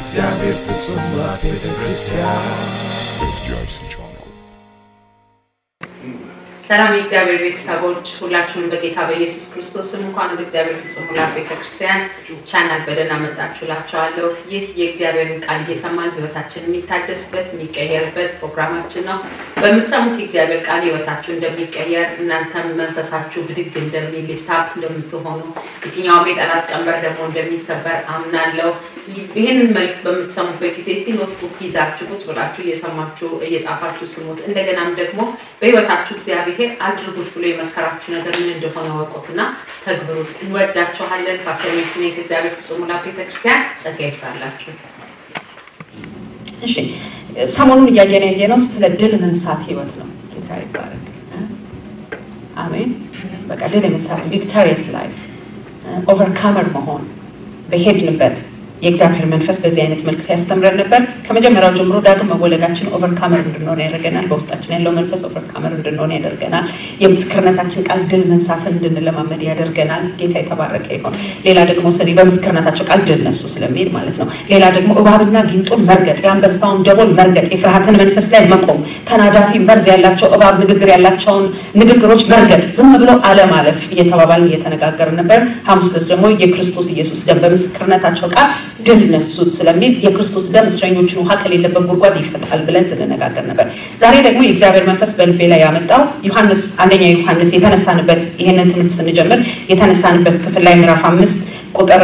እግዚአብሔር ፍጹም ሙላት ቤተክርስቲያን ሰላም የእግዚአብሔር ቤተሰቦች ሁላችሁም በጌታ በኢየሱስ ክርስቶስ ስም እንኳን ወደ እግዚአብሔር ፍጹም ሙላት ቤተክርስቲያን ቻናል በደህና መጣችሁላችኋለሁ። ይህ የእግዚአብሔርን ቃል እየሰማን ህይወታችንን የሚታደስበት የሚቀየርበት ፕሮግራማችን ነው። በምትሰሙት የእግዚአብሔር ቃል ህይወታችሁ እንደሚቀየር እናንተም መንፈሳችሁ ብድግ እንደሚል ሊፍታፕ እንደምትሆኑ የትኛውም የጠላት ቀንበር ደግሞ እንደሚሰበር አምናለሁ። ይሄንን መልእክት በምትሰሙበት ጊዜ እስቲ ኖትቡክ ይዛችሁ ቁጭ ብላችሁ እየሰማችሁ እየጻፋችሁ ስሙት። እንደገናም ደግሞ በህይወታችሁ እግዚአብሔር አድርጉት ብሎ የመከራችሁ ነገር ምን እንደሆነ ወቁትና ተግብሩት። እንወዳችኋለን። ፓስተር መስኔ ከእግዚአብሔር ፍጹም ሙላት ቤተክርስቲያን ጸጋ ይብዛላችሁ። እሺ ሰሞኑን ያየነው ስለ ድል መንሳት ህይወት ነው። ጌታ ይባረክ። አሜን። በቃ ድል መንሳት ቪክቶሪየስ ላይፍ ኦቨርካመር መሆን በሄድንበት የእግዚአብሔር መንፈስ በዚህ አይነት መልክ ሲያስተምረን ነበር። ከመጀመሪያው ጀምሮ ዳግም መወለዳችን ኦቨርካመር እንድንሆን ያደርገናል። በውስጣችን ያለው መንፈስ ኦቨርካመር እንድንሆን ያደርገናል። የምስክርነታችን ቃል ድል መንሳትን እንድንለማመድ ያደርገናል። ጌታ የተባረከ ይሁን። ሌላ ደግሞ በምስክርነታቸው ቃል ድል ነሱ ስለሚል ማለት ነው። ሌላ ደግሞ እባብና ጊንጡን መርገጥ፣ የአንበሳውን ደቦል መርገጥ፣ የፍርሃትን መንፈስ ላይ መቆም፣ ተናዳፊ መርዝ ያላቸው እባብ ንግግር ያላቸውን ንግግሮች መርገጥ፣ ዝም ብሎ አለማለፍ እየተባባልን እየተነጋገርን ነበር። ሐሙስ ዕለት ደግሞ የክርስቶስ ኢየሱስ ደም በምስክርነታቸው ቃል ድል ነሱት ስለሚል የክርስቶስ ደም እስረኞችን ውሃ ከሌለበት ጉድጓድ ይፈታል ብለን ስንነጋገር ነበር። ዛሬ ደግሞ የእግዚአብሔር መንፈስ በልቤ ላይ ያመጣው አንደኛ ዮሐንስ የተነሳንበት ይሄንን ትምህርት ስንጀምር የተነሳንበት ክፍል ላይ ምዕራፍ 5 ቁጥር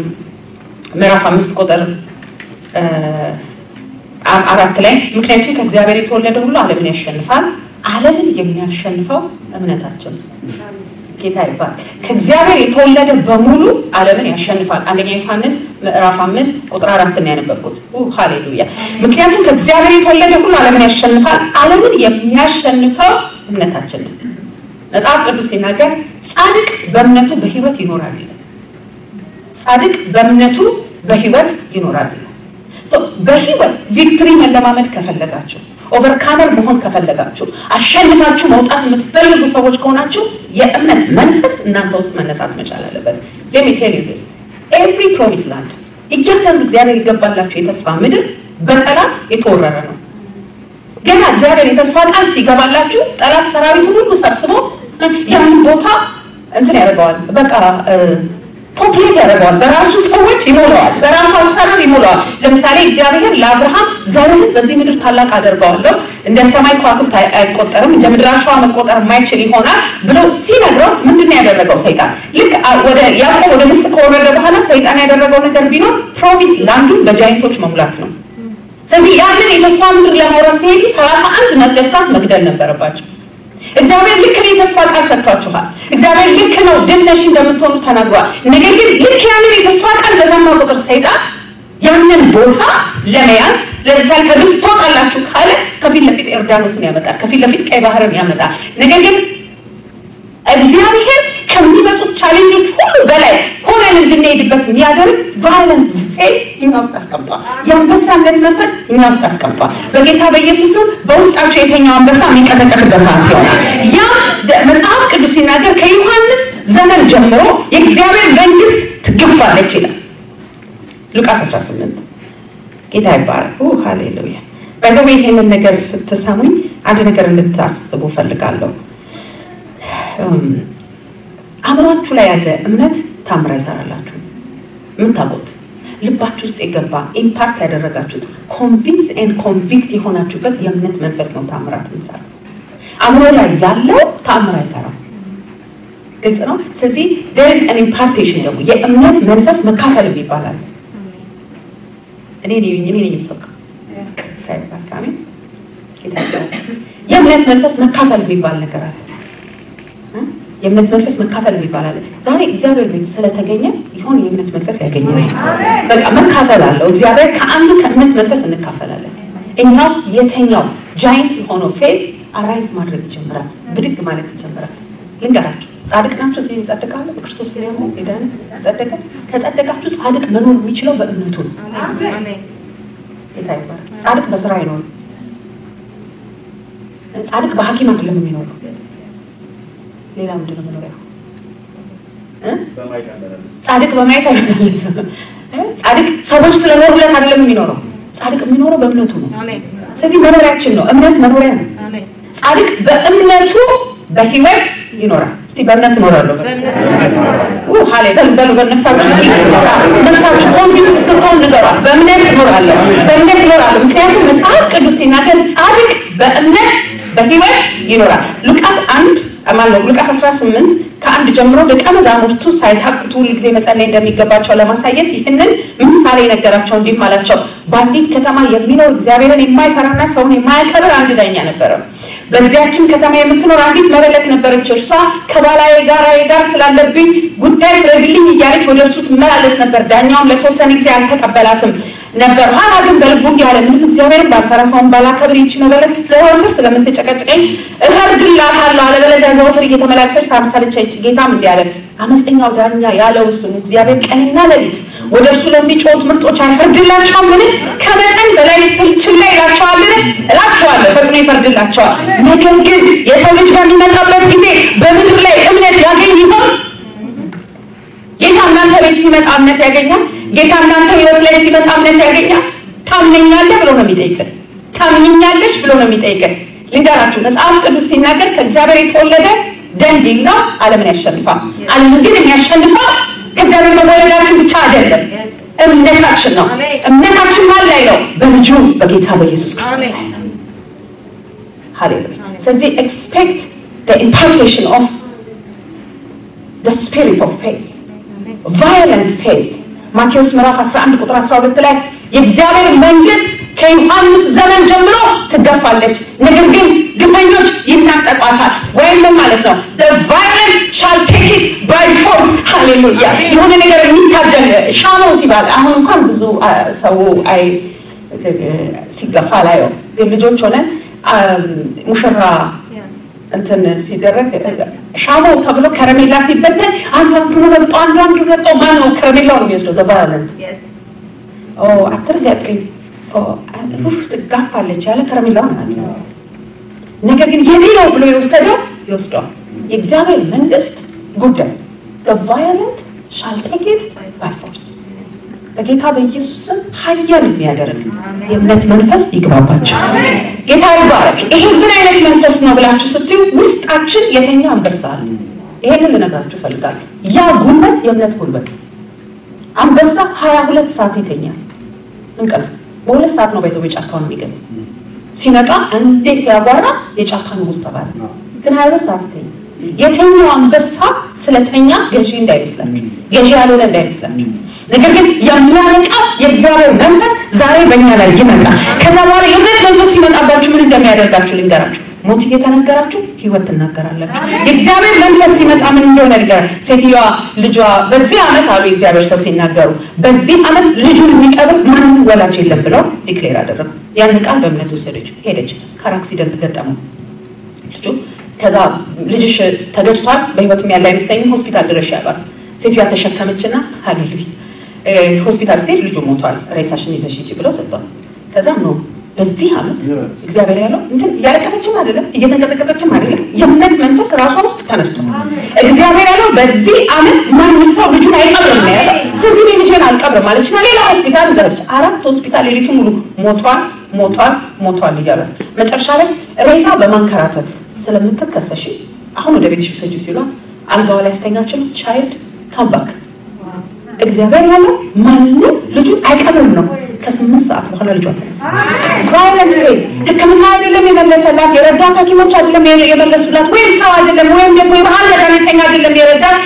4 ላይ ምክንያቱም ከእግዚአብሔር የተወለደ ሁሉ ዓለምን ያሸንፋል፣ ዓለምን የሚያሸንፈው እምነታችን ጌታ ይባርክ። ከእግዚአብሔር የተወለደ በሙሉ ዓለምን ያሸንፋል። አንደኛ ዮሐንስ ምዕራፍ 5 ቁጥር 4 ነው ያነበብኩት። ሃሌሉያ። ምክንያቱም ከእግዚአብሔር የተወለደ ሁሉ ዓለምን ያሸንፋል፣ ዓለምን የሚያሸንፈው እምነታችን ነው። መጽሐፍ ቅዱስ ሲናገር ጻድቅ በእምነቱ በህይወት ይኖራል ይላል። ጻድቅ በእምነቱ በህይወት ይኖራል ይላል። በህይወት ቪክቶሪ መለማመድ ከፈለጋችሁ ኦቨርካመር መሆን ከፈለጋችሁ አሸንፋችሁ መውጣት የምትፈልጉ ሰዎች ከሆናችሁ የእምነት መንፈስ እናንተ ውስጥ መነሳት መቻል አለበት። let me tell you this every promised land እያንዳንዱ እግዚአብሔር ይገባላችሁ የተስፋ ምድር በጠላት የተወረረ ነው። ገና እግዚአብሔር የተስፋ ቃል ሲገባላችሁ ጠላት ሰራዊቱን ሁሉ ሰብስቦ ያን ቦታ እንትን ያደርገዋል። በቃ ፖፕሌት ያደርገዋል። በራሱ ሰዎች ይሞላዋል፣ በራሱ አሰራር ይሞላዋል። ለምሳሌ እግዚአብሔር ለአብርሃም ዘርን በዚህ ምድር ታላቅ አደርጋለሁ፣ እንደ ሰማይ ከዋክብት አይቆጠርም፣ እንደ ምድር አሸዋ መቆጠር የማይችል ይሆናል ብሎ ሲነግረው ምንድነው ያደረገው ሰይጣን? ልክ ወደ ያዕቆብ ወደ ግብጽ ከወረደ በኋላ ሰይጣን ያደረገው ነገር ቢኖር ፕሮሚስ ላንዱን በጃይንቶች መሙላት ነው። ስለዚህ ያንን የተስፋ ምድር ለማውረስ ሲሄዱ 31 ነገስታት መግደል ነበረባቸው። እግዚአብሔር ልክ ነው የተስፋ ቃል ሰጥቷችኋል። እግዚአብሔር ልክ ነው ድል ነሽ እንደምትሆኑ ተናግሯል። ነገር ግን ልክ ያንን የተስፋ ቃል በሰማ ቁጥር ሰይጣን ያንን ቦታ ለመያዝ ለምሳሌ ከግብጽ ትወጣላችሁ ካለ ከፊት ለፊት ዮርዳኖስን ያመጣል፣ ከፊት ለፊት ቀይ ባህርን ያመጣል። ነገር ግን እግዚአብሔር ከሚመጡት ቻሌንጆች ሁሉ በላይ ሆነን እንድንሄድበት የሚያደርግ ቫይለንት ፌስ እኛ ውስጥ አስቀምጧል። የአንበሳነት መንፈስ እኛ ውስጥ አስቀምጧል። በጌታ በኢየሱስ ስም በውስጣቸው የተኛው አንበሳ የሚቀሰቀስበት ሰዓት ይሆናል። ያ መጽሐፍ ቅዱስ ሲናገር ከዮሐንስ ዘመን ጀምሮ የእግዚአብሔር መንግስት ትገፋለች ይላል። ሉቃስ 18 ጌታ ይባረክ። ሃሌሉያ። በዚህ ይሄንን ነገር ስትሰሙኝ አንድ ነገር እንድታስቡ ፈልጋለሁ። አምራችሁ ላይ ያለ እምነት ታምራ ይሰራላችሁ። ምን ታውቁት? ልባችሁ ውስጥ የገባ ኢምፓክት ያደረጋችሁት ኮንቪንስ ኤንድ ኮንቪክት የሆናችሁበት የእምነት መንፈስ ነው ታምራት የሚሰራው። አምሮ ላይ ያለው ታምራ ይሰራል። ግልጽ ነው። ስለዚህ there is an impartation ደግሞ የእምነት መንፈስ መካፈል ይባላል። እኔ ነኝ ሰው ሳይባካሚ የእምነት መንፈስ መካፈል የሚባል ነገር አለ። የእምነት መንፈስ መካፈል ይባላል። ዛሬ እግዚአብሔር ቤት ስለተገኘ ይሁን የእምነት መንፈስ ያገኘናል። በቃ መካፈል አለው። እግዚአብሔር ከአንዱ ከእምነት መንፈስ እንካፈላለን። እኛ ውስጥ የተኛው ጃይንት የሆነው ፌዝ አራይዝ ማድረግ ይጀምራል፣ ብድግ ማለት ይጀምራል። ልንገራችሁ ጻድቅ ናችሁ ሲል ጸድቃለ በክርስቶስ ደግሞ ይዳን ጸደቀ። ከጸደቃችሁ ጻድቅ መኖር የሚችለው በእምነቱ ነው። አሜን። ጌታ ይባርክ። ጻድቅ በስራ አይኖርም። ጻድቅ በሐኪም አይደለም የሚኖረው። ሌላ ምንድነው መኖሪያ? ጻድቅ በማየት አይመላለስም። ጻድቅ ሰዎች ስለኖሩለት አይደለም የሚኖረው ጻድቅ የሚኖረው በእምነቱ ነው ስለዚህ መኖሪያችን ነው እምነት መኖሪያ ነው ጻድቅ በእምነቱ በህይወት ይኖራል እስቲ በእምነት ይኖራሉ ሃሌሉያ በነፍሳችሁ ኮንፊደንስ እስከሆነ ንገሯት በእምነት ይኖራሉ ምክንያቱም መጽሐፍ ቅዱስ ሲናገር ጻድቅ በእምነት በህይወት ይኖራል ሉቃስ 18 ከአንድ ጀምሮ ደቀ መዛሙርቱ ሳይታክቱ ሁልጊዜ መጸለይ እንደሚገባቸው ለማሳየት ይህንን ምሳሌ ነገራቸው እንዲህ አላቸው በአንዲት ከተማ የሚኖር እግዚአብሔርን የማይፈራና ሰውን የማያከብር አንድ ዳኛ ነበረ በዚያችን ከተማ የምትኖር አንዲት መበለት ነበረች እርሷ ከባላዬ ጋር ስላለብኝ ጉዳይ ፍረድልኝ እያለች ወደ እርሱ ትመላለስ ነበር ዳኛውን ለተወሰነ ጊዜ አልተቀበላትም ነበር ኋላ ግን በልቡ እንዲህ አለ ምንም እግዚአብሔርን ባልፈራ ሰውን ባላከብር ይህች መበለት ዘወትር ስለምትጨቀጭቀኝ እፈርድላታለሁ አለበለዚያ ዘወትር እየተመላለሰች ታምሳለች ጌታም እንዲህ አለ አመፀኛው ዳኛ ያለው ስሙ እግዚአብሔር ቀንና ሌሊት ወደ እርሱ ለሚጮሁት ምርጦች አይፈርድላቸውም ምን ከመጠን በላይ ችላ ይላቸዋልን እላቸዋለሁ ፈጥኖ ይፈርድላቸዋል ነገር ግን የሰው ልጅ በሚመጣበት ጊዜ በምድር ላይ እምነት ያገኝ ይሆን ጌታ እናንተ ቤት ሲመጣ እምነት ያገኛል ጌታ እናንተ ህይወት ላይ ሲመጣ እምነት ያገኛል ታምነኛለህ ብሎ ነው የሚጠይቀን ታምነኛለሽ ብሎ ነው የሚጠይቀን ልንገራችሁ መጽሐፍ ቅዱስ ሲናገር ከእግዚአብሔር የተወለደ ደንዲል ነው ዓለምን ያሸንፋል ዓለምን ግን የሚያሸንፈው ከእግዚአብሔር መወለዳችን ብቻ አይደለም እምነታችን ነው እምነታችን ማን ላይ ነው በልጁ በጌታ በኢየሱስ ክርስቶስ ላይ ነው ሃሌሉያ ስለዚህ expect the impartation of the spirit of faith violent faith ማቴዎስ ምዕራፍ 11 ቁጥር 12 ላይ የእግዚአብሔር መንግስት ከዮሐንስ ዘመን ጀምሮ ትገፋለች ነገር ግን ግፈኞች ይናጠቋታል ወይም ማለት ነው the violent shall take it by force hallelujah የሆነ ነገር የሚታደል ሻኖ ሲባል አሁን እንኳን ብዙ ሰው አይ ሲገፋ ላይ ግን ልጆች ሆነን ሙሽራ እንትን ሲደረግ ሻሞ ተብሎ ከረሜላ ሲበተን አንዱ ረግጦ ማነው ከረሜላው ነው የሚወስደው the violent አትርጋጥሪ ትጋፋለች ያለ ከረሜላው ነው ነገር ግን የሌለው ብሎ ይወስደው የእግዚአብሔር መንግስት ጉዳይ the violent shall take it by force በጌታ በኢየሱስ ስም ኃያል የሚያደርግ የእምነት መንፈስ ይግባባችሁ ጌታ ይባረክ ይሄ ምን አይነት መንፈስ ነው ብላችሁ ስትዩ ውስጣችን የተኛ አንበሳ አለ ይሄንን ልነግራችሁ ፈልጋለሁ ያ ጉልበት የእምነት ጉልበት አንበሳ 22 ሰዓት ይተኛል እንቅልፍ በሁለት ሰዓት ነው በዛው የጫካውን የሚገዛው ሲነቃ እንዴ ሲያጓራ የጫካውን ውስጥ ተባለ ግን 22 ሰዓት ይተኛል የተኛው አንበሳ ስለተኛ ገዢ እንዳይመስላችሁ ገዢ ያልሆነ እንዳይመስላችሁ ነገር ግን የሚያነቃ የእግዚአብሔር መንፈስ ዛሬ በእኛ ላይ ይመጣል ከዛ በኋላ የእምነት መንፈስ ሲመጣባችሁ ምን እንደሚያደርጋችሁ ልንገራችሁ ሞት እየተነገራችሁ ህይወት ትናገራላችሁ የእግዚአብሔር መንፈስ ሲመጣ ምን እንደሆነ ነገር ሴትዮዋ ልጇ በዚህ አመት አሉ የእግዚአብሔር ሰው ሲናገሩ በዚህ አመት ልጁን የሚቀበል ማንም ወላጅ የለም ብለው ዲክሌር አደረጉ ያን ቃል በእምነት ወሰደች ሄደች ካር አክሲደንት ገጠመው ልጁ ከዛ ልጅሽ ተገጭቷል በህይወት ያለ አይመስለኝም ሆስፒታል ድረሽ ያሏት ሴትዮዋ ተሸከመችና ሃሌሉያ ሆስፒታል ስትሄድ ልጁ ሞቷል ሬሳሽን ይዘሽ ሂጂ ብለው ሰጧት ከዛ ነው በዚህ አመት እግዚአብሔር ያለው እንትን ያለቀሰችም አይደለም እየተንቀጠቀጠችም አይደለም የእምነት መንፈስ ራሷ ውስጥ ተነስቷል እግዚአብሔር ያለው በዚህ አመት ማንም ሰው ልጁን አይቀብርም ነው ያለው ስለዚህ ልጅን አልቀብርም ማለችና ሌላ ሆስፒታል ዘረች 4 ሆስፒታል ሌሊቱ ሙሉ ሞቷል እያለ መጨረሻ ላይ ሬሳ በማንከራተት ስለምትከሰሽ አሁን ወደ ቤትሽ ወሰጂው ሲሉ አልጋው ላይ አስተኛችው ቻይልድ ካም ባክ እግዚአብሔር ያለው ማንም ልጁ አይቀብርም ነው ከ8 ሰዓት በኋላ ልጇ ተነሳ ቫይለንት ፌዝ ህክምና አይደለም የመለሰላት የረዳት ሐኪሞች አይደለም የመለሱላት ወይም ሰው አይደለም ወይም ደግሞ የባህል መድኃኒተኛ አይደለም የረዳት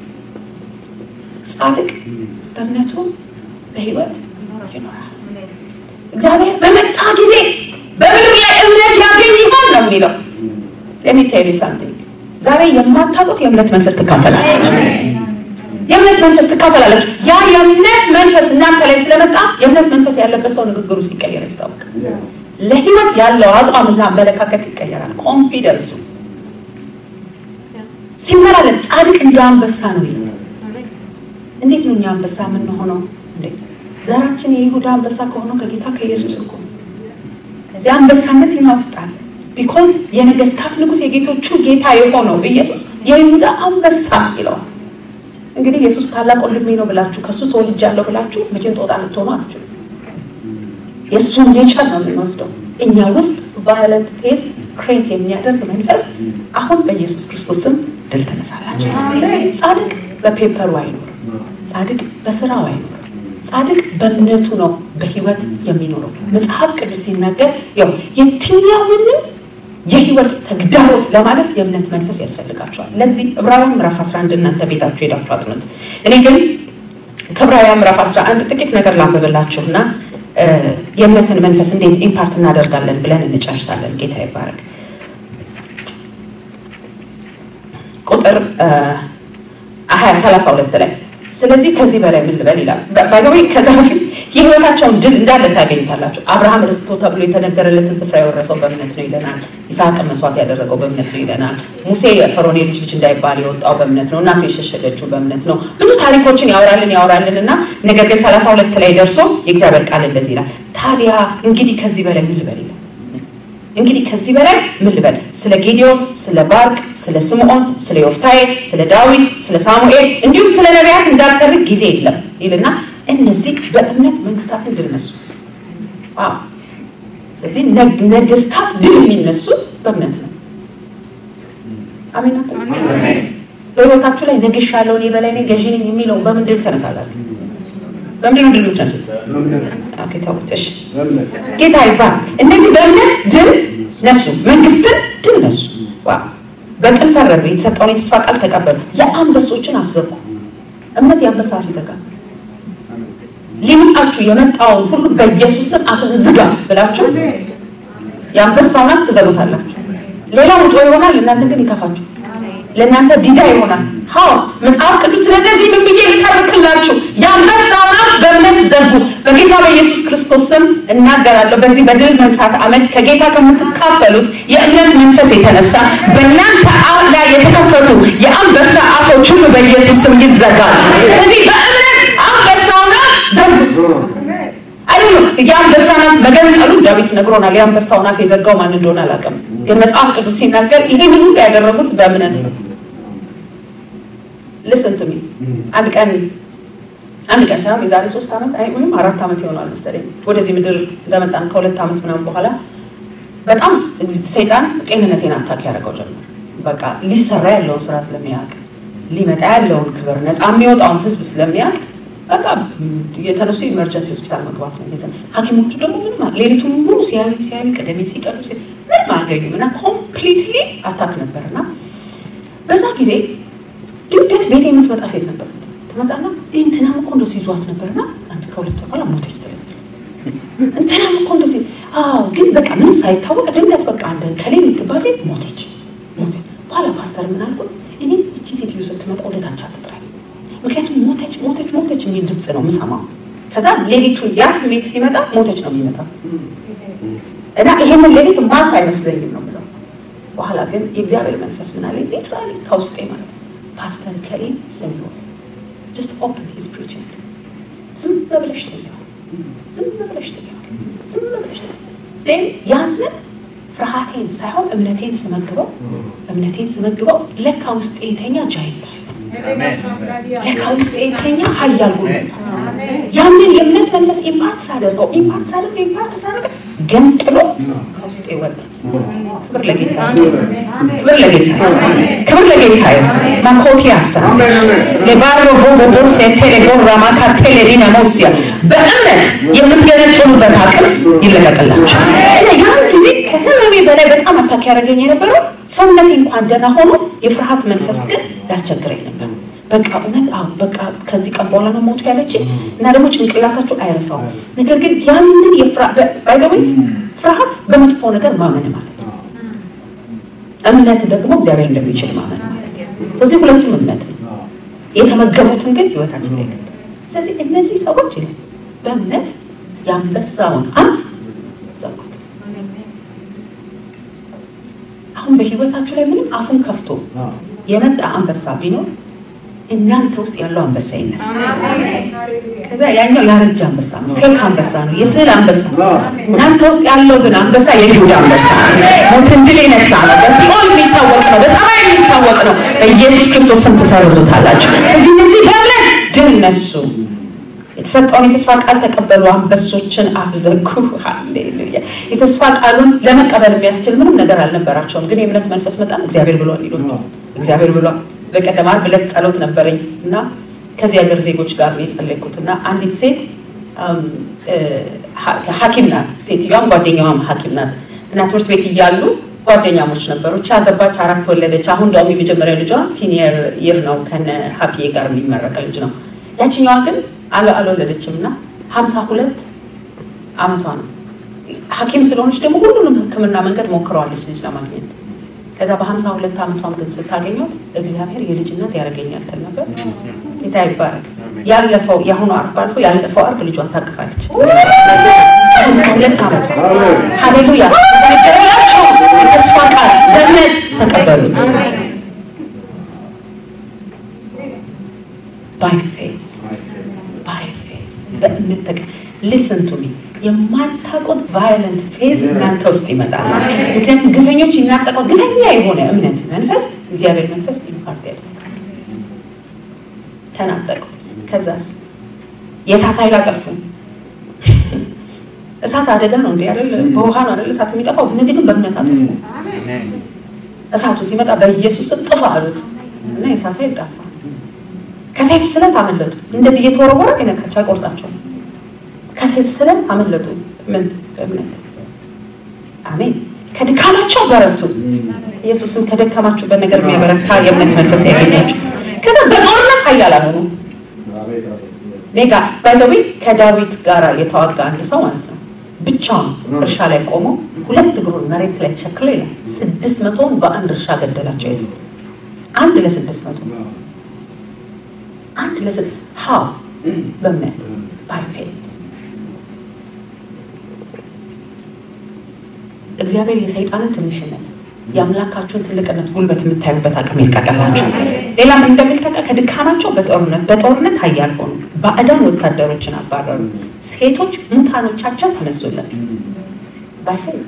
ጻድቅ በእምነቱ በህይወት ይኖራል እግዚአብሔር በመጣ ጊዜ በምድር ላይ እምነት ያገኝ ይሆን ነው የሚለው let me tell you something ዛሬ የማታውቁት የእምነት መንፈስ ተካፈላላችሁ የእምነት መንፈስ ተካፈላላችሁ ያ የእምነት መንፈስ እናንተ ላይ ስለመጣ የእምነት መንፈስ ያለበት ሰው ንግግሩ ሲቀየር ያስታውቃል ለህይወት ያለው አቋምና አመለካከት ይቀየራል ኮንፊደንሱ ሲመላለስ ጻድቅ እንደ አንበሳ ነው እንዴት ነው አንበሳ ምን ሆኖ እንዴ ዘራችን የይሁዳ አንበሳ ከሆነ ከጌታ ከኢየሱስ እኮ እዚያ አንበሳነት ይናስጣል because የነገስታት ንጉስ የጌቶቹ ጌታ የሆነው ኢየሱስ የይሁዳ አንበሳ ይለዋል እንግዲህ ኢየሱስ ታላቅ ወንድሜ ነው ብላችሁ ከሱ ተወልጃለሁ ብላችሁ መቼም ጦጣ ልትሆኑ አትችሉም። የሱን ኔቸር ነው የሚወስደው። እኛ ውስጥ ቫዮለንት ፌዝ ክሬት የሚያደርግ መንፈስ አሁን በኢየሱስ ክርስቶስም ድል ተነሳላችሁ። ጻድቅ በፔፐሩ አይኖርም፣ ጻድቅ በስራው አይኖርም፣ ጻድቅ በእምነቱ ነው በህይወት የሚኖረው። መጽሐፍ ቅዱስ ሲናገር ያው የትኛውንም የህይወት ተግዳሮት ለማለፍ የእምነት መንፈስ ያስፈልጋቸዋል። ለዚህ ዕብራውያን ምዕራፍ 11 እናንተ ቤታችሁ ሄዳችሁ አጥኑት። እኔ ግን ከዕብራውያን ምዕራፍ 11 ጥቂት ነገር ላንብብላችሁና የእምነትን መንፈስ እንዴት ኢምፓርት እናደርጋለን ብለን እንጨርሳለን። ጌታ ይባረክ። ቁጥር 32 ላይ ስለዚህ ከዚህ በላይ ምን ልበል ይላል። ባይዘው ከዛው የህይወታቸውን ድል እንዳለ ታገኙታላችሁ። አብርሃም ርስቶ ተብሎ የተነገረለትን ስፍራ የወረሰው በእምነት ነው ይለናል። ይስሐቅ መስዋዕት ያደረገው በእምነት ነው ይለናል። ሙሴ የፈርዖን ልጅ እንዳይባል የወጣው በእምነት ነው። እናቱ የሸሸገችው በእምነት ነው። ብዙ ታሪኮችን ያወራልንና ነገር ግን 32 ላይ ደርሶ የእግዚአብሔር ቃል እንደዚህ ይላል። ታዲያ እንግዲህ ከዚህ በላይ ምን ልበል ይላል። እንግዲህ ከዚህ በላይ ምን ልበል? ስለ ጌዲዮን፣ ስለ ባርቅ፣ ስለ ስምዖን፣ ስለ ዮፍታሔ፣ ስለ ዳዊት፣ ስለ ሳሙኤል እንዲሁም ስለ ነቢያት እንዳልተርክ ጊዜ የለም ይልና እነዚህ በእምነት መንግስታትን ድል ነሱ። ዋው! ስለዚህ ነገስታት ድል የሚነሱት በእምነት ነው። አሜን። በህይወታችሁ ላይ ነግሻለሁ፣ እኔ በላይ ነኝ፣ ገዢ ነኝ የሚለው በምንድን ተነሳላችሁ? በምንድን ነው ድል የምትነሱት? ኦኬ ታውቁትሽ ጌታ ይባል። እነዚህ በእምነት ድል ነሱ፣ መንግስትን ድል ነሱ። ዋው! በቅን ፈረዱ፣ የተሰጠውን የተስፋ ቃል ተቀበሉ፣ የአንበሶችን አፍ ዘጉ። እምነት የአንበሳ አፍ ይዘጋል። ሊመጣችሁ የመጣውን ሁሉ በኢየሱስ ስም አፍን ዝጋ ብላችሁ የአንበሳውን አፍ ትዘጉታላችሁ። ሌላው ውጦ ይሆናል፣ እናንተ ግን ይከፋችሁ። ለእናንተ ዲዳ ይሆናል። ሃው መጽሐፍ ቅዱስ ስለዚህ ምን ብዬ ልተርክላችሁ? የአንበሳውን አፍ በእምነት ዘጉ። በጌታ በኢየሱስ ክርስቶስ ስም እናገራለሁ። በዚህ በድል መንሳት ዓመት ከጌታ ከምትካፈሉት የእምነት መንፈስ የተነሳ በእናንተ አፍ ላይ የተከፈቱ የአንበሳ አፎች ሁሉ በኢየሱስ ስም ይዘጋሉ። ስለዚህ በእምነት አንበሳውን አፍ ዘጉ። አይደለም የአንበሳውን አፍ መገንጠሉ ዳዊት ነግሮናል። የአንበሳውን አፍ የዘጋው ማን እንደሆነ አላውቅም፣ ግን መጽሐፍ ቅዱስ ሲናገር ይሄን ሁሉ ያደረጉት በእምነት ነው። listen to me አንድ ቀን ሳይሆን የዛሬ 3 ዓመት ምንም 4 ዓመት ይሆናል መሰለኝ ወደዚህ ምድር እንደመጣን ከ2 ዓመት ምናምን በኋላ በጣም ሰይጣን ጤንነቴን አታክ ያደረገው ጀመረ። በቃ ሊሰራ ያለውን ስራ ስለሚያውቅ፣ ሊመጣ ያለውን ክብር፣ ነፃ የሚወጣውን ህዝብ ስለሚያውቅ በቃ የተነሱ ኢመርጀንሲ ሆስፒታል መግባት ነው። ሐኪሞቹ ደግሞ ምንም ሌሊቱን ሙሉ ሲያዩ ቀደም ሲቀዱ ምንም አልገኙምና ኮምፕሊትሊ አታክ ነበርና በዛ ጊዜ ድንገት ቤት የምትመጣ ሴት ነበር። ትመጣና እንትናም እኮ እንደዚህ ይዟት ነበርና አንድ ከሁለት በኋላ ሞተች ትላለች። እንትናም እኮ እንደዚህ ግን በቃ ምንም ሳይታወቅ ድንገት በቃ አንደን ከሌ የምትባል ሴት ሞተች። በኋላ ፓስተር ምን አልኩ? እኔ እቺ ሴት ይዞ ስትመጣ ወደታች አትጥራኝ፣ ምክንያቱም ሞተች የሚል ድምፅ ነው የምሰማው። ከዛ ሌሊቱን ያ ስሜት ሲመጣ ሞተች ነው የሚመጣው እና ይሄንን ሌሊት ማታ አይመስለኝም ነው ብለው በኋላ ግን የእግዚአብሔር መንፈስ ምን አለኝ ሊትራሊ ከውስጤ ማለት ፓስተር ከሌ ሰኞ just open his preaching ዝም ብለሽ ሰኞ then ያንን ፍርሃቴን ሳይሆን እምነቴን ስመግበው ለካ ውስጥ የተኛ ጃይንት ለካ ውስጥ የተኛ ኃያል ጉልበት ያንን የእምነት መንፈስ ኢምፓክት ሳደርገው ገንጥሎ ከውስጥ ይወጣ። ክብር ለጌታ ማኮቲያሳ ለባሮ ቦቦስ ቴሌጎራ ማካቴሌሪና ሞሲያ በእምነት የምትገነጥሉበት አቅም ይለቀቅላችሁ። ያን ጊዜ ከህመሜ በላይ በጣም አታክ ያደረገኝ የነበረው ሰውነቴ እንኳን ደህና ሆኖ የፍርሃት መንፈስ ግን ያስቸግረኝ ነበር። በቃ እውነት በቃ ከዚህ ቀን በኋላ ነው ሞቱ ያለች እና ደግሞ ጭንቅላታችሁ አይረሳው። ነገር ግን ያንን ፍርሃት በመጥፎ ነገር ማመን ማለት ነው። እምነት ደግሞ እግዚአብሔር እንደሚችል ማመን ማለት ነው። ስለዚህ ሁለቱም እምነት ነው። የተመገቡትን ግን ህይወታችን ላይ ገባ። ስለዚህ እነዚህ ሰዎች በእምነት ያንበሳውን አፍ ዘጉት። አሁን በህይወታችሁ ላይ ምንም አፉን ከፍቶ የመጣ አንበሳ ቢኖር እናንተ ውስጥ ያለው አንበሳ ይነሳ። ከዛ ያኛው ያረጀ አንበሳ ነው፣ ፌክ አንበሳ ነው፣ የስዕል አንበሳ ነው። እናንተ ውስጥ ያለው ግን አንበሳ የይሁዳ አንበሳ ነው። ሞትን ድል የነሳ ነው። በሲኦል የሚታወቅ ነው፣ በሰማይ የሚታወቅ የሚታወቅ ነው። በኢየሱስ ክርስቶስ ስም ተሰርዙታላችሁ። ስለዚህ እነዚህ በእምነት ድል ነሱ። የተሰጠውን የተስፋ ቃል ተቀበሉ፣ አንበሶችን አፍዘጉ። ሃሌሉያ። የተስፋ ቃሉን ለመቀበል የሚያስችል ምንም ነገር አልነበራቸውም፣ ግን የእምነት መንፈስ መጣ። እግዚአብሔር ብሏል ይሉ እግዚአብሔር ብሏል። በቀደም ዓርብ ዕለት ጸሎት ነበረኝ እና ከዚህ ሀገር ዜጎች ጋር ነው የጸለይኩትና አንዲት ሴት ሐኪም ናት። ሴትዮዋም ጓደኛዋም ሐኪም ናት እና ትምህርት ቤት እያሉ ጓደኛሞች ነበሩ። አገባች፣ 4 ወለደች። አሁን ደግሞ የመጀመሪያ ልጇ ሲኒየር ይር ነው ከነ ሀፒዬ ጋር የሚመረቅ ልጅ ነው። ያቺኛዋ ግን አልወለደችምና 52 ዓመቷ ነው። ሐኪም ስለሆነች ደግሞ ሁሉንም ሕክምና መንገድ ሞክረዋለች ልጅ ለማግኘት። ከዛ በ52 ዓመቷም ግን ስታገኘው እግዚአብሔር የልጅነት ያረጋኛል ተል ነበር። ጌታ ይባረክ። ያለፈው ያሁኑ ዓርብ አልፎ ያለፈው ዓርብ ልጇን ታቅፋለች። 52 ዓመቷ። ሃሌሉያ። ተቀበላችሁ። ተስፋ ቃል በእምነት ተቀበሉት። by faith በእምነት listen to me የማታውቁት violent faith እናንተ ውስጥ ይመጣል። ምክንያቱም ግፈኞች ይናጠቀው ግፈኛ የሆነ እምነት መንፈስ እግዚአብሔር መንፈስ ኢምፓርት ያደርጋል። ተናጠቁ። ከዛስ የእሳት ኃይል አጠፉ። እሳት አደጋ ነው እንዴ አይደል? በውሃ ነው አይደል እሳት የሚጠፋው? እነዚህ ግን በእምነት አጠፉ። እሳቱ ሲመጣ በኢየሱስ ስም ጥፋ አሉት እና የእሳት ኃይል ጠፋ። ከሰይፍ ስለት አመለጡ። እንደዚህ እየተወረወረ አይነካቸው አይቆርጣቸው። ከሰይፍ ስለት አመለጡ። ምን በእምነት አሜን። ከድካማቸው በረቱ። ኢየሱስን ከደካማችሁበት ነገር የሚያበረታ የእምነት መንፈስ ያገኛችሁ። ከዛ በጦርነት ኃያላን ሆኑ። ሜጋ ባይዘዊ ከዳዊት ጋር የተዋጋ አንድ ሰው ማለት ነው ብቻውን እርሻ ላይ ቆሞ 2 እግሩን መሬት ላይ ቸክሎ ይላል 600 በአንድ እርሻ ገደላቸው ይላል። 1 ለ600 1 ለ6 how በእምነት by faith እግዚአብሔር የሰይጣንን ትንሽነት የአምላካችሁን ትልቅነት ጉልበት የምታዩበት አቅም ይልቀቀላችሁ። ሌላ ምን እንደሚልቀቀ ከድካማቸው በጦርነት ኃያል ሆኑ። ባዕዳን ወታደሮችን አባረሩ። ሴቶች ሙታኖቻቸው ተነሱለት። by faith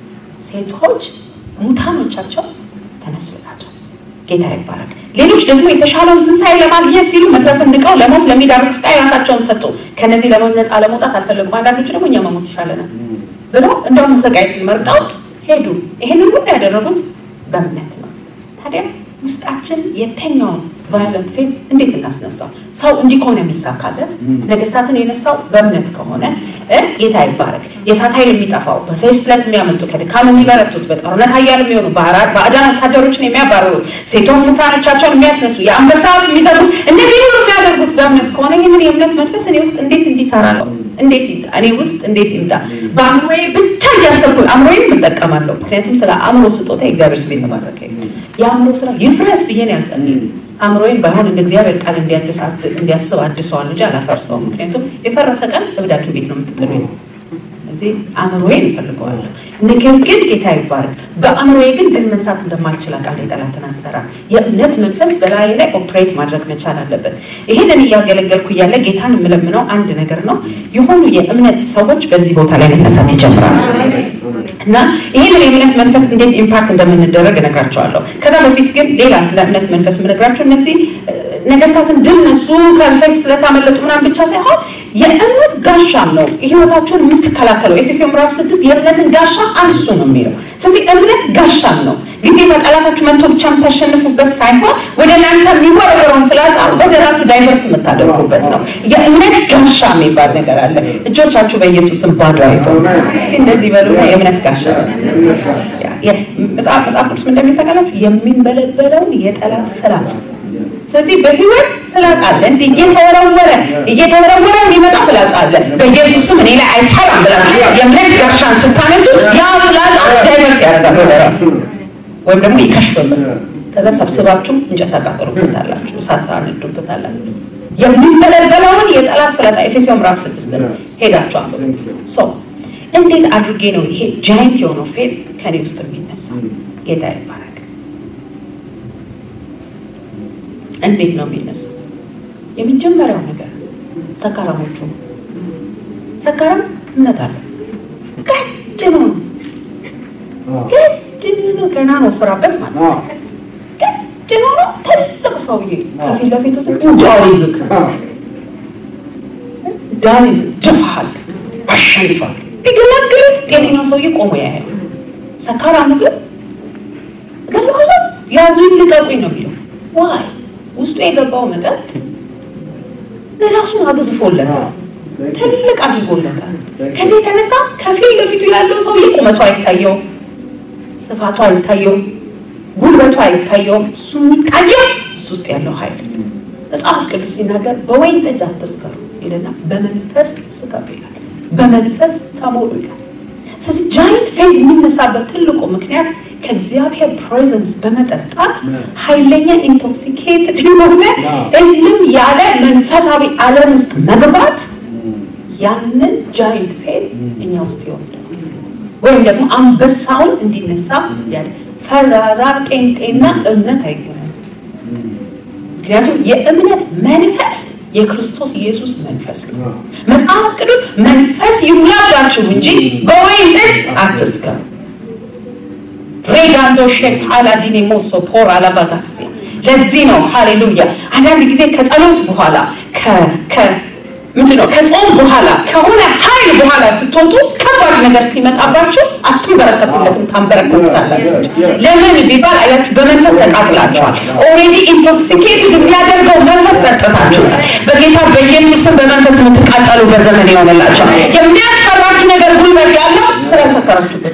ሴቶች ሙታኖቻቸው ተነሱላቸው። ጌታ ይባረክ። ሌሎች ደግሞ የተሻለውን ትንሣኤ ለማግኘት ሲሉ መትረፍን ንቀው ለሞት ለሚዳርግ ስቃይ ራሳቸውን ሰጡ። ከነዚህ ነፃ ለመውጣት አልፈለጉም። አንዳንዶቹ ደግሞ እኛ መሞት ይሻለናል ብለው እንደውም መሰቃየትን መርጠው ሄዱ። ይሄንን ሁሉ ያደረጉት በእምነት ነው። ታዲያ ውስጣችን የተኛውን ቫዮለንት ፌዝ እንዴት እናስነሳው? ሰው እንዲህ ከሆነ የሚሳካለት ነገስታትን የነሳው በእምነት ከሆነ ጌታ ይባረክ። የእሳት ኃይል የሚጠፋው በሰይፍ ስለት የሚያመጡ ከድካም የሚበረቱት በጦርነት ኃያል የሚሆኑ ባዕዳን ወታደሮችን የሚያባርሩ ሴቶች ሙታኖቻቸውን የሚያስነሱ የአንበሳ አፍ የሚዘጉ እንደዚህ ሁሉ የሚያደርጉት በእምነት ከሆነ ይህንን የእምነት መንፈስ እኔ ውስጥ እንዴት እንዲሰራ ነው? እንዴት እኔ ውስጥ እንዴት ይምጣ? በአእምሮዬ ብቻ እያሰብኩ አእምሮዬን እጠቀማለሁ። ምክንያቱም ስለ አእምሮ ስጦታ እግዚአብሔር ስም የተባረከ የአእምሮ ስራ ይፍረስ ብዬ ነው ያልጸለይኩት። አእምሮዬን ባይሆን እንደ እግዚአብሔር ቃል እንዲያስብ አድሰዋል እንጂ አላፈርሰውም። ምክንያቱም የፈረሰ ቀን እብድ ሐኪም ቤት ነው የምትጥሉኝ። ስለዚህ አእምሮዬን እፈልገዋለሁ። ነገር ግን ጌታ ይባረክ በአእምሮዬ ግን ድል መንሳት እንደማልችል ቃል የጠላትን አሰራር የእምነት መንፈስ በላይ ላይ ኦፕሬት ማድረግ መቻል አለበት። ይሄንን እያገለገልኩ እያለ ጌታን የምለምነው አንድ ነገር ነው። የሆኑ የእምነት ሰዎች በዚህ ቦታ ላይ መነሳት ይጀምራሉ እና ይሄንን የእምነት መንፈስ እንዴት ኢምፓክት እንደምንደረግ እነግራቸዋለሁ። ከዛ በፊት ግን ሌላ ስለ እምነት መንፈስ የምነግራቸው እነዚህ ነገስታትን ድል ነሱ ከሰይፍ ስለታመለጡ ምናምን ብቻ ሳይሆን የእምነት ጋሻም ነው ህይወታችሁን የምትከላከለው። ኤፌሶን ምዕራፍ 6 የእምነትን ጋሻ አንሱ ነው የሚለው። ስለዚህ እምነት ጋሻም ነው። ግዴታ ጠላታችሁ መጥቶ ብቻ የምታሸንፉበት ሳይሆን ወደ እናንተ የሚወረወረውን ፍላጻ ወደ ራሱ ዳይቨርት የምታደርጉበት ነው። የእምነት ጋሻ የሚባል ነገር አለ። እጆቻችሁ በኢየሱስም ባዶ አይሆኑ። እስኪ እንደዚህ በሉና የእምነት ጋሻ መጽሐፍ ቅዱስ ምን እንደሚል ታውቃላችሁ? የሚንበለበለውን የጠላት ፍላጻ። ስለዚህ በህይወት ፍላጻ አለ። እንዴ እየተወረወረ የሚመጣ ፍላጻ አለ። በኢየሱስ ስም እኔ ላይ አይሰራም ብላችሁ የእምነት ጋሻን ስታነሱ ያ ፍላጻ ዳይቨርት ያደርጋል ወደ ራሱ ወይም ደግሞ ይከሽፋል። ከዛ ሰብስባችሁ እንጨት ታቃጥሉበታላችሁ፣ እሳት ታነዱበታላችሁ። የሚንበለበለውን የጠላት ፍላጻ ኤፌሶን ምዕራፍ 6 ሄዳችሁ አንብቡ። እንዴት አድርጌ ነው ይሄ ጃይንት የሆነው ፌዝ ከኔ ውስጥ የሚነሳው? ጌታ ይባረክ። እንዴት ነው የሚነሳው? የመጀመሪያው ነገር ሰካራሞቹ ሰካራም እምነት አለ። ቀጭኑ ገና ነው ፍራበት ማለት ሰውዬ ከፊት ለፊቱ ዳሪዝክ ደፋል አሸንፏል ቢገላግሉት ጤነኛው ሰውዬ ቆሞ ያያል ሰካራሙ ግን ገለዋለ ያዙኝ ልቀቁኝ ነው የሚለው ዋይ ውስጡ የገባው መጠጥ ራሱን አግዝፎለታል ትልቅ አድርጎለታል ከዚህ የተነሳ ከፊት ለፊቱ ያለው ሰውዬ ቁመቱ አይታየው ስፋቱ አይታየው ጉልበቱ አይታየው እሱ የሚታየው እሱ ውስጥ ያለው ኃይል መጽሐፍ ቅዱስ ሲናገር በወይን ጠጅ አትስከሩ ይለና በመንፈስ ስከሩ ይላል በመንፈስ ተሞሉ ይላል ስለዚህ ጃይንት ፌዝ የሚነሳበት ትልቁ ምክንያት ከእግዚአብሔር ፕሬዘንስ በመጠጣት ኃይለኛ ኢንቶክሲኬትድ የሆነ እልም ያለ መንፈሳዊ ዓለም ውስጥ መግባት ያንን ጃይንት ፌዝ እኛ ውስጥ ይወጣል ወይም ደግሞ አንበሳውን እንዲነሳ ያለ ፈዛዛ ቄንጤና እምነት አይገናኝም ምክንያቱም የእምነት መንፈስ የክርስቶስ ኢየሱስ መንፈስ ነው መጽሐፍ ቅዱስ መንፈስ ይሙላችሁ እንጂ በወይን ጠጅ አትስከሩ ሬጋንዶ ሼፓላ ዲኔሞሶ ፖራ ላባጋሲ ለዚህ ነው ሃሌሉያ አንዳንድ ጊዜ ከጸሎት በኋላ ምንድነው ከጾም በኋላ ከሆነ ኃይል በኋላ ስትወጡ ከባድ ነገር ሲመጣባችሁ አትበረከቱለትም ታንበረከቱታላችሁ ለምን ቢባል አያችሁ በመንፈስ ተቃጥላችኋል ኦሬዲ ኢንቶክሲኬትድ የሚያደርገው መንፈስ ተጠጣችሁ በጌታ በኢየሱስ በመንፈስ የምትቃጠሉ በዘመን ይሆንላችሁ የሚያስፈራችሁ ነገር ጉልበት ያለው ስለተሰከራችሁበት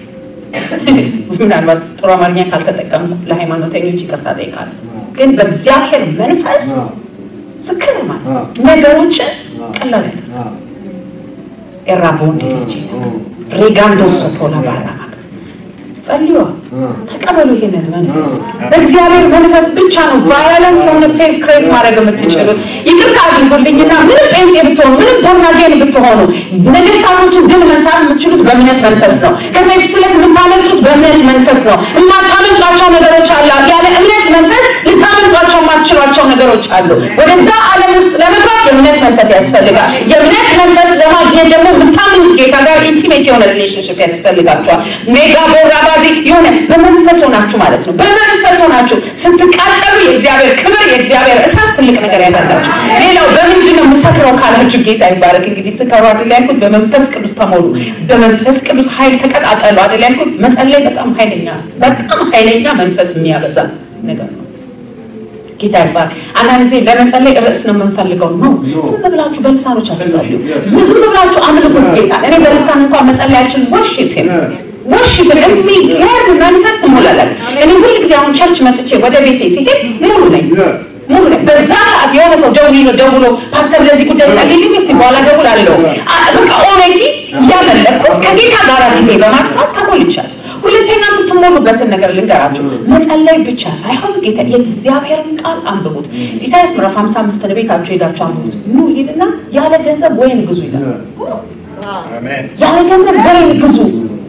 ምናልባት ጥሩ አማርኛ ካልተጠቀምኩ ለሃይማኖተኞች ይቅርታ ጠይቃለሁ ግን በእግዚአብሔር መንፈስ ስክር ማለት ነገሮችን ቀላል ያደርጋል ኤራቦንድ ልጅ ሬጋንዶ ሶፖላ ባራማክ ጸልዩ ተቀበሉ ይሄንን መንፈስ በእግዚአብሔር መንፈስ ብቻ ነው ቫዮለንስ የሆነ ፌስ ክሬት ማድረግ የምትችሉት ይቅርታ አድርጉልኝና ምንም ጴንጤ ብትሆኑ ምንም ቦርናጌን ብትሆኑ ነገስታቶችን ድል መንሳት የምትችሉት በእምነት መንፈስ ነው ከሰይፍ ስለት የምታመልጡት በእምነት መንፈስ ነው የማታመልጧቸው ነገሮች አሉ ያለ እምነት መንፈስ ልታመልጧቸው የማትችሏቸው ነገሮች አሉ ወደዛ ዓለም ውስጥ ለመግባት የእምነት መንፈስ ያስፈልጋል የእምነት መንፈስ ለማግኘት ደግሞ የምታምኑት ጌታ ጋር ኢንቲሜት የሆነ ሪሌሽንሽፕ ያስፈልጋቸዋል ሜጋ ቦራባዚ የሆነ በመንፈስ ሆናችሁ ማለት ነው በመንፈስ ሆናችሁ ስትቃጠሉ የእግዚአብሔር ክብር የእግዚአብሔር እሳት ትልቅ ነገር ያሳያችሁ ሌላው በምንድነው የምሰክረው ካላችሁ ጌታ ይባረክ እንግዲህ ስከሩ አይደል ያልኩት በመንፈስ ቅዱስ ተሞሉ በመንፈስ ቅዱስ ኃይል ተቀጣጠሉ አይደል ያልኩት መጸለይ በጣም ኃይለኛ መንፈስ የሚያበዛ ነገር ነው ጌታ ይባርክ አንዳንድ ጊዜ ለመጸለይ ርዕስ ነው የምንፈልገው ነው ዝም ብላችሁ በልሳኖች አትጸልዩ ዝም ብላችሁ አምልኩት ጌታ እኔ በልሳን እንኳን መጸለያችን ወርሺፕ የሚገርም መንፈስ ትሞላላችሁ እኔ ሁሉ ጊዜ አሁን ቸርች መጥቼ ወደ ቤቴ ሲሄድ ሙሉ ነኝ በዛ ሰዓት የሆነ ሰው ደውሎ ፓስተር ለዚህ ጉዳይ ጸልይልኝ እስቲ በኋላ ደውላለሁ በቃ ኦሬዲ ያመለኩት ከጌታ ጋር ጊዜ በማጥፋት ተሞልቻለሁ ሁለተኛ የምትሞሉበትን ነገር ልንገራችሁ መጸለይ ብቻ ሳይሆን ጌታ የእግዚአብሔርን ቃል አንብቡት ኢሳይያስ ምዕራፍ 55 ቤታችሁ ሄዳችሁ አንብቡት ኑ ይልና ያለ ገንዘብ ወይን ግዙ ይላል አሜን ያለ ገንዘብ ወይን ግዙ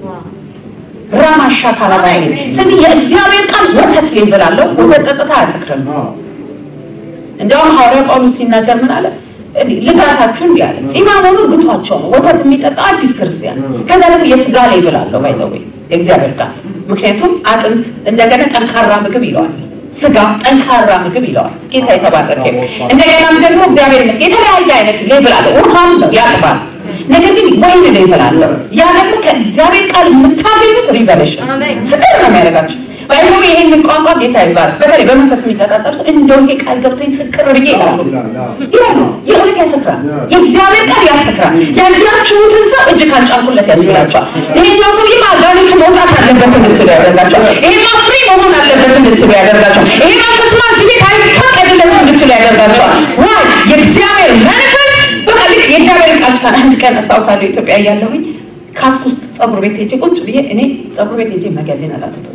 ራማሻ ካላባይ ስለዚህ የእግዚአብሔር ቃል ወተት ሌቭል አለው ወተት ጠጥታ ያሰክራል እንደውም ሐዋርያው ጳውሎስ ሲናገር ምን አለ ልጋታችሁ እንዲያለ ጺማሞኑ ግቷቸው ነው ወተት የሚጠጣ አዲስ ክርስቲያን ከዛ ደግሞ የስጋ ሌቭል አለው ባይዘው የእግዚአብሔር ቃል ምክንያቱም አጥንት እንደገና ጠንካራ ምግብ ይለዋል ስጋ ጠንካራ ምግብ ይለዋል ጌታ የተባረከ እንደገና ደግሞ እግዚአብሔር መስገ የተለያየ አይነት ሌቭል አለው ውሃም ነው ያጥባል ነገር ግን ወይን ሌቭል አለው ያ ደግሞ ከእግዚአብሔር ቃል የምታገኙት ሪቨሌሽን ስቅር ነው የሚያደርጋችሁ ባይሆን ይሄን ቋንቋ ጌታ ይባርክ በተለይ በመንፈስ የሚተጣጣሩ እንደው ይሄ ቃል ገብቶኝ ስቅር ብዬ ይላሉ የእውነት ያሰክራል የእግዚአብሔር ቃል ያሰክራል ያላችሁትን ሰው እጅ ካልጫንኩለት ያስብላችኋል ይሄኛው ሰው ይማጋኒቱ መውጣት አለበት እንድትሉ ያደርጋቸዋል ይሄማ ፍሪ መሆን አለበት እንድትሉ ያደርጋቸዋል ይሄማ ከስማ ሲቤት አይፈቀድለት እንድትሉ ያደርጋቸዋል ዋይ የእግዚአብሔር መንፈስ በቃ ልክ የእግዚአብሔር ቃል ስታን አንድ ቀን አስታውሳለሁ ኢትዮጵያ እያለሁኝ ካስክ ውስጥ ጸጉር ቤት ሄጄ ቁጭ ብዬ እኔ ጸጉር ቤት ሄጄ መጋዜን አላደረኩም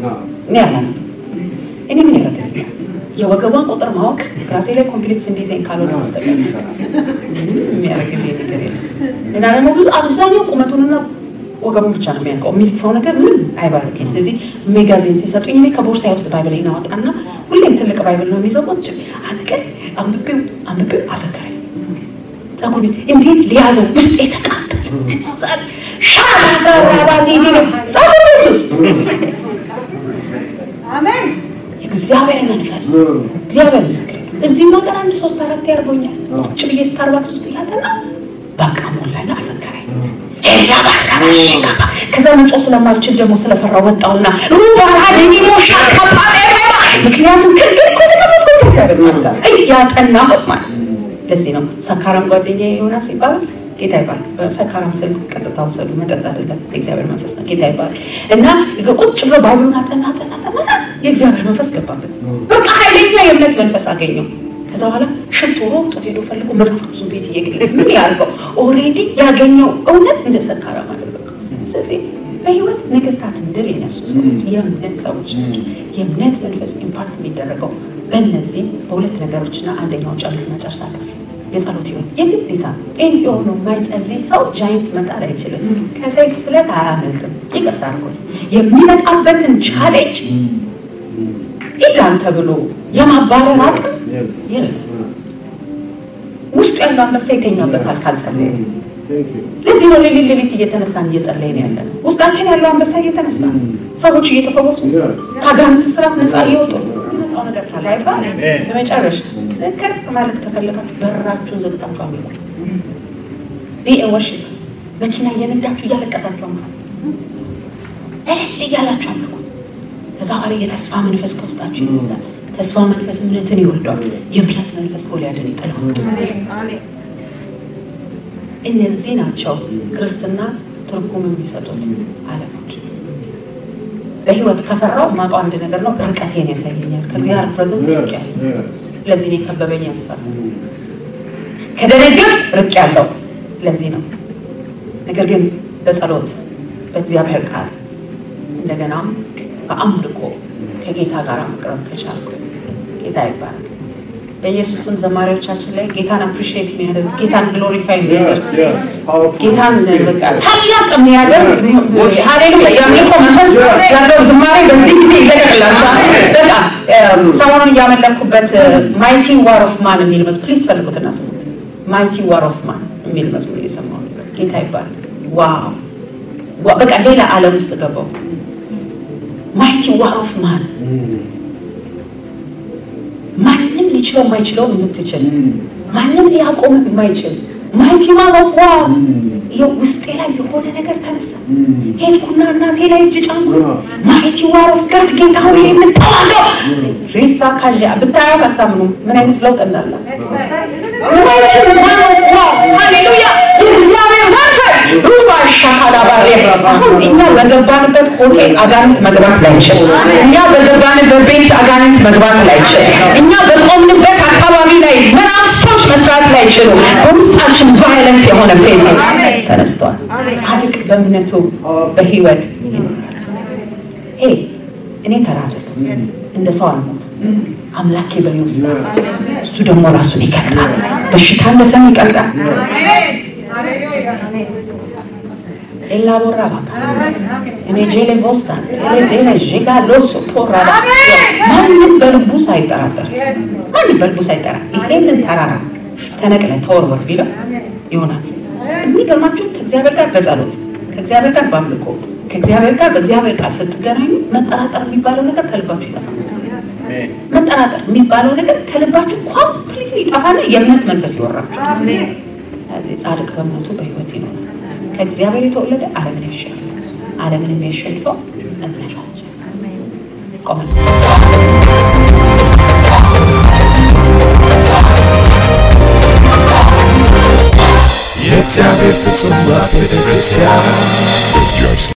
እኔ ምን ያደርጋል የወገቧን ቁጥር ማወቅ ራሴ ላይ ኮምፕሌክስ እንዲዘኝ ካልሆነ መስጠት የሚያደርግልኝ ነገር የለም እና ደግሞ ብዙ አብዛኛው ቁመቱንና ወገቡን ብቻ ነው የሚያውቀው የሚጽፈው ነገር ምን አይባርክም ስለዚህ ሜጋዚን ሲሰጡኝ እኔ ከቦርሳዬ ውስጥ ባይብሌን አወጣና ሁሌም ትልቅ ባይብል ነው የሚይዘው ቁጭ አንድ ቀን አንብቤው አሰከረኝ ጸጉር ቤት እንዴት ሊያዘው ውስጥ የተቃጠለ ትሳል ሻላጋራባኒ ጸጉር ቤት ውስጥ አሜን እግዚአብሔር መንፈስ እግዚአብሔር ምስክር እዚህ ማቀር አንድ 3-4 ያርጎኛል ቁጭ ብዬ ስታርባክስ ውስጥ ያተና በቃ ሞላና አፈከረኝ ኤላ ባራሽ ከዛ ምንጮ ስለማልችል ደግሞ ስለፈራው ወጣውና ሩባራ ደሚሞሻ ካፓለ ምክንያቱም ከተቀመጥኩ እግዚአብሔር መንጋር ያጠና ወጥማል ለዚህ ነው ሰካራም ጓደኛዬ ዮናስ ይባላል ጌታ ይባል ሰካራም ስል ቀጥታው ሰዱ መጠጥ አይደለም እግዚአብሔር መንፈስ ነው ጌታ ይባል እና ቁጭ ብሎ ባይብሉን አጠና የእግዚአብሔር መንፈስ ገባበት በቃ ኃይለኛ የእምነት መንፈስ አገኘው ከዛ በኋላ ሽቶሮ ሄዶ ፈልጎ መጽሐፍ ቅዱስን ቤት እየገለጠ ምን ያርገው ኦሬዲ ያገኘው እውነት እንደ ሰካራ ማለት ነው ስለዚህ በህይወት ነገስታት ድል የነሱ ሰዎች የእምነት ሰዎች የእምነት መንፈስ ኢምፓክት የሚደረገው በእነዚህ በሁለት ነገሮችና አንደኛው ጨምር መጨረሻለሁ የጸሎት ህይወት የግዴታ ኤንቲኦ ነው ማይጸልይ ሰው ጃይንት መጣል አይችልም ከሴክስ ስለት አያመልጥም ይቅርታ አድርጎ የሚመጣበትን ቻሌንጅ ይዳን ተብሎ የማባረር አቅም የለም ውስጥ ያለው አንበሳ ይተኛበታል ካልጸለየ ለዚህ ነው ሌሊት እየተነሳን እየጸለይን ያለን ውስጣችን ያለው አንበሳ እየተነሳ ሰዎች እየተፈወሱ ካጋንንት ስራት ነፃ እየወጡ ነው ነገር ታላይባ በመጨረሻ ስክር ማለት ተፈልጋችሁ በራችሁን ዘግታችሁ አምልኩ ወርሺፕ መኪና እየነዳችሁ እያለቀሳችሁ አምልኩ እያላችሁ አምልኩ ከዛ በኋላ የተስፋ መንፈስ ከውስጣችሁ ይነሳል ተስፋ መንፈስ እምነትን ይወልዳል የእምነት መንፈስ ጎልያድን ይጥላል እነዚህ ናቸው ክርስትና ትርጉም የሚሰጡት ዓለሞች በህይወት ከፈራው ማጣው አንድ ነገር ነው ርቀቴን ያሳየኛል ከእግዚአብሔር ፕሬዘንስ ይቀር ለዚህ ነው ከበበኝ ያስፈራ ከደረገት ርቅ ያለው ለዚህ ነው ነገር ግን በጸሎት በእግዚአብሔር ቃል እንደገና በአምልኮ ከጌታ ጋር መቅረብ ከቻልኩ ጌታ ይባርክ በኢየሱስም ዘማሪዎቻችን ላይ ጌታን አፕሪሺየት የሚያደርግ ጌታን ግሎሪፋይ የሚያደርግ ጌታን በቃ ታላቅ የሚያደርግ ሃሌሉያ ያምልኮ መንፈስ ያለው ዝማሬ በዚህ ጊዜ ይለቀቅላችኋል በቃ ሰሞኑን ያመለኩበት ማይቲ ዋር ኦፍ ማን የሚል መዝሙር ፕሊዝ ፈልጉትና ስሙት ማይቲ ዋር ኦፍ ማን የሚል መዝሙር ይሰማው ጌታ ይባርክ ዋው በቃ ሌላ ዓለም ውስጥ ገባው ማይቲ ዋር ኦፍ ማን ማንንም ሊችለው የማይችለው የምትችል ማንንም ሊያቆም የማይችል ማይቲ ዋር ኦፍ ዋው ውስጤ ላይ የሆነ ነገር ተነሳ ሄድኩና እናቴ ላይ እጅ ጫንኩ ማይቲ ዋር ኦፍ ጋድ ጌታ ሆይ የምታዋጋው ሪሳ ካጃ ብታያው አታምኑ ምን አይነት ለውጥ እንዳለ ማይቲ ዋር ኦፍ ዋው ሃሌሉያ እግዚአብሔር መንፈስ ሩባ ሻካላ ባሬ እኛ በገባንበት ሆቴል አጋንንት መግባት ላይችል እኛ በገባንበት ቤት አጋንንት መግባት ላይችል እኛ በቆምንበት አካባቢ ላይ መናፍስቶች መስራት ላይችሉ በውስጣችን ቫይለንት የሆነ ፌዝ ተነስቷል ጻድቅ በእምነቱ በህይወት እኔ ተራደኩ እንደ ሰው አልሞት አምላኬ በእኔ ውስጥ እሱ ደግሞ ራሱን ይቀጣል በሽታ እንደሰም ይቀጣል elabora baka እኔ ጄሌ ቦስታን ቴሌ ጄጋ ሎሶ ፖራዳ ማንም በልቡ ሳይጠራጠር ማንም በልቡ ሳይጠራ ይሄንን ተራራ ተነቅለ ተወርወር ቢለው ይሆናል የሚገርማችሁ ከእግዚአብሔር ጋር በጸሎት ከእግዚአብሔር ጋር በአምልኮ ከእግዚአብሔር ጋር በእግዚአብሔር ቃል ስትገናኙ መጠራጠር የሚባለው ነገር ከልባችሁ ይጠፋል መጠራጠር የሚባለው ነገር ከልባችሁ ኮምፕሊትሊ ይጠፋና የእምነት መንፈስ ይወራል አሜን ስለዚህ ጻድቅ በእምነቱ በህይወት ይኖራል ከእግዚአብሔር የተወለደ ዓለምን ያሸንፋል ዓለምን የሚያሸንፈው እምነታችን አሜን ቆመን የእግዚአብሔር ፍጹም ቤተ ክርስቲያን